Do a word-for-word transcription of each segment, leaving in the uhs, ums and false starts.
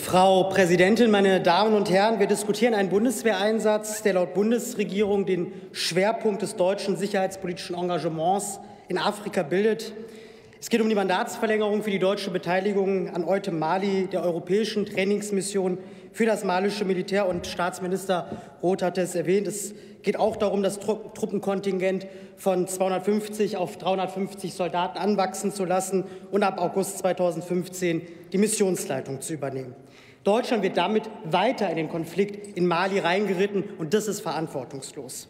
Frau Präsidentin, meine Damen und Herren! Wir diskutieren einen Bundeswehreinsatz, der laut Bundesregierung den Schwerpunkt des deutschen sicherheitspolitischen Engagements in Afrika bildet. Es geht um die Mandatsverlängerung für die deutsche Beteiligung an EUTM Mali, der europäischen Trainingsmission für das malische Militär. Und Staatsminister Roth hatte es erwähnt, es geht auch darum, das Truppenkontingent von zweihundertfünfzig auf dreihundertfünfzig Soldaten anwachsen zu lassen und ab August zweitausendfünfzehn die Missionsleitung zu übernehmen. Deutschland wird damit weiter in den Konflikt in Mali reingeritten, und das ist verantwortungslos.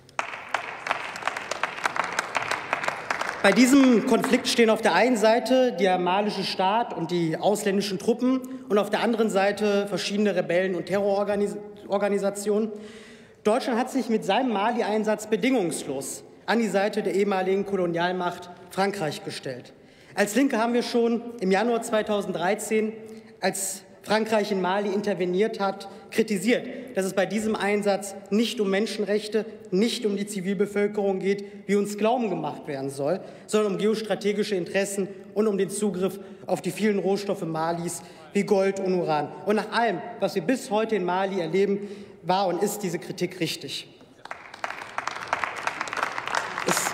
Bei diesem Konflikt stehen auf der einen Seite der malische Staat und die ausländischen Truppen und auf der anderen Seite verschiedene Rebellen- und Terrororganisationen. Deutschland hat sich mit seinem Mali-Einsatz bedingungslos an die Seite der ehemaligen Kolonialmacht Frankreich gestellt. Als Linke haben wir schon im Januar zweitausenddreizehn, als Frankreich in Mali interveniert hat, kritisiert, dass es bei diesem Einsatz nicht um Menschenrechte, nicht um die Zivilbevölkerung geht, wie uns glauben gemacht werden soll, sondern um geostrategische Interessen und um den Zugriff auf die vielen Rohstoffe Malis wie Gold und Uran. Und nach allem, was wir bis heute in Mali erleben, war und ist diese Kritik richtig. Es,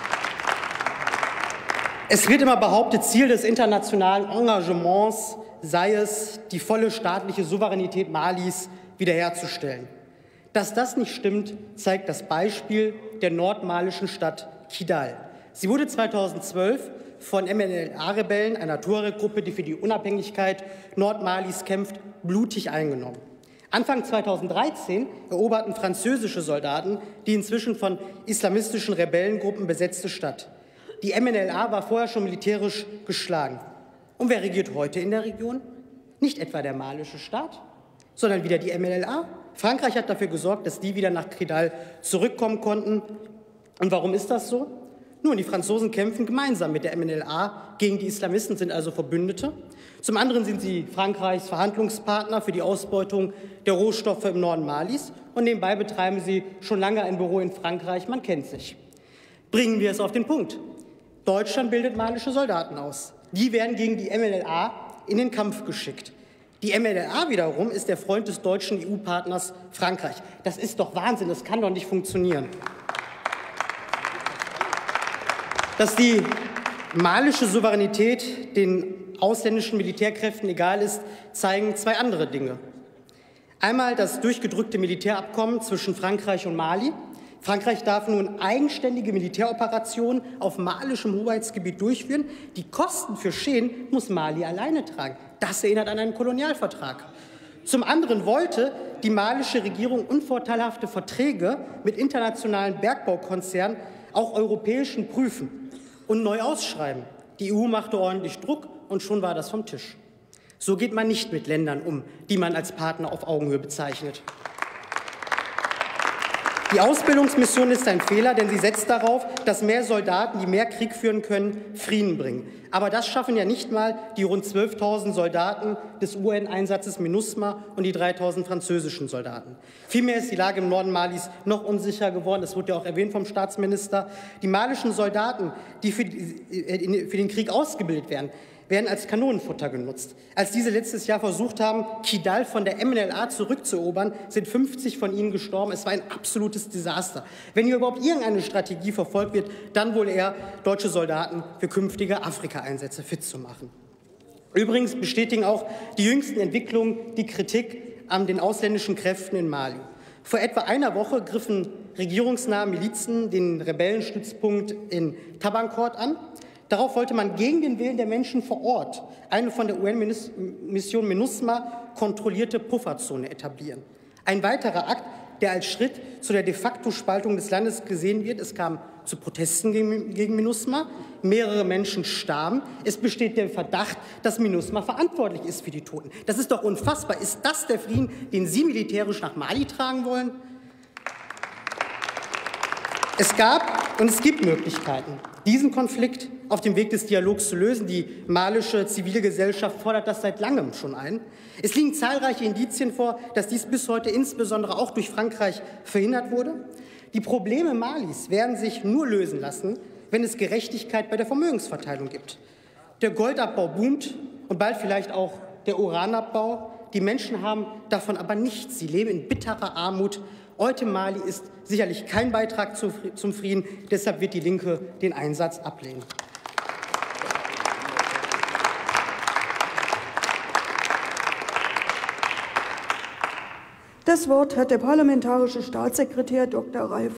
es wird immer behauptet, Ziel des internationalen Engagements sei es, die volle staatliche Souveränität Malis wiederherzustellen. Dass das nicht stimmt, zeigt das Beispiel der nordmalischen Stadt Kidal. Sie wurde zweitausendzwölf von M N L A-Rebellen, einer Tuareg-Gruppe, die für die Unabhängigkeit Nordmalis kämpft, blutig eingenommen. Anfang zweitausenddreizehn eroberten französische Soldaten die inzwischen von islamistischen Rebellengruppen besetzte Stadt. Die M N L A war vorher schon militärisch geschlagen. Und wer regiert heute in der Region? Nicht etwa der malische Staat, sondern wieder die M N L A. Frankreich hat dafür gesorgt, dass die wieder nach Kidal zurückkommen konnten. Und warum ist das so? Nun, die Franzosen kämpfen gemeinsam mit der M N L A gegen die Islamisten, sind also Verbündete. Zum anderen sind sie Frankreichs Verhandlungspartner für die Ausbeutung der Rohstoffe im Norden Malis. Und nebenbei betreiben sie schon lange ein Büro in Frankreich, man kennt sich. Bringen wir es auf den Punkt. Deutschland bildet malische Soldaten aus. Die werden gegen die M N L A in den Kampf geschickt. Die M N L A wiederum ist der Freund des deutschen E U-Partners Frankreich. Das ist doch Wahnsinn, das kann doch nicht funktionieren. Dass die malische Souveränität den ausländischen Militärkräften egal ist, zeigen zwei andere Dinge. Einmal das durchgedrückte Militärabkommen zwischen Frankreich und Mali. Frankreich darf nun eigenständige Militäroperationen auf malischem Hoheitsgebiet durchführen. Die Kosten für Schäden muss Mali alleine tragen. Das erinnert an einen Kolonialvertrag. Zum anderen wollte die malische Regierung unvorteilhafte Verträge mit internationalen Bergbaukonzernen, auch europäischen, prüfen und neu ausschreiben. Die E U machte ordentlich Druck und schon war das vom Tisch. So geht man nicht mit Ländern um, die man als Partner auf Augenhöhe bezeichnet. Die Ausbildungsmission ist ein Fehler, denn sie setzt darauf, dass mehr Soldaten, die mehr Krieg führen können, Frieden bringen. Aber das schaffen ja nicht mal die rund zwölftausend Soldaten des U N-Einsatzes MINUSMA und die dreitausend französischen Soldaten. Vielmehr ist die Lage im Norden Malis noch unsicher geworden. Das wurde ja auch erwähnt vom Staatsminister. Die malischen Soldaten, die für, für den Krieg ausgebildet werden, werden als Kanonenfutter genutzt. Als diese letztes Jahr versucht haben, Kidal von der M N L A zurückzuerobern, sind fünfzig von ihnen gestorben. Es war ein absolutes Desaster. Wenn hier überhaupt irgendeine Strategie verfolgt wird, dann wohl eher, deutsche Soldaten für künftige Afrika-Einsätze fit zu machen. Übrigens bestätigen auch die jüngsten Entwicklungen die Kritik an den ausländischen Kräften in Mali. Vor etwa einer Woche griffen regierungsnahe Milizen den Rebellenstützpunkt in Tabankort an. Darauf wollte man gegen den Willen der Menschen vor Ort eine von der U N-Mission MINUSMA kontrollierte Pufferzone etablieren. Ein weiterer Akt, der als Schritt zu der de facto Spaltung des Landes gesehen wird. Es kam zu Protesten gegen, gegen MINUSMA. Mehrere Menschen starben. Es besteht der Verdacht, dass MINUSMA verantwortlich ist für die Toten. Das ist doch unfassbar. Ist das der Frieden, den Sie militärisch nach Mali tragen wollen? Es gab und es gibt Möglichkeiten, diesen Konflikt auf dem Weg des Dialogs zu lösen. Die malische Zivilgesellschaft fordert das seit langem schon ein. Es liegen zahlreiche Indizien vor, dass dies bis heute insbesondere auch durch Frankreich verhindert wurde. Die Probleme Malis werden sich nur lösen lassen, wenn es Gerechtigkeit bei der Vermögensverteilung gibt. Der Goldabbau boomt und bald vielleicht auch der Uranabbau. Die Menschen haben davon aber nichts. Sie leben in bitterer Armut. Eutem Mali ist sicherlich kein Beitrag zum Frieden. Deshalb wird die Linke den Einsatz ablehnen. Das Wort hat der parlamentarische Staatssekretär Doktor Ralf